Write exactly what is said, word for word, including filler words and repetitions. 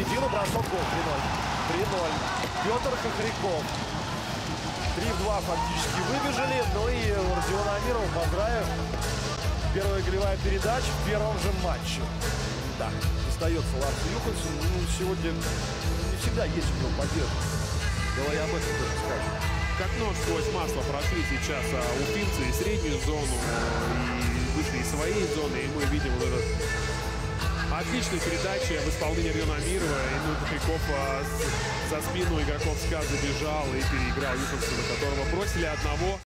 середину, бросок, гол, три ноль. три ноль. Петр Хохряков. три в два фактически выбежали. Ну и Родиона Амирова поздравим. Первая голевая передача в первом же матче. Да, остается Ларсу Юхансену. Ну, сегодня не всегда есть у него поддержка. Давай об этом тоже скажем. Как нож сквозь масло прошли сейчас а, уфимцы и среднюю зону, и вышли из своей зоны. И мы видим вот этот отличная передача в исполнении Родиона Амирова. И ну, Хохряков а, с, за спину игроков СКА забежал и переиграл Юхансена, которого бросили одного.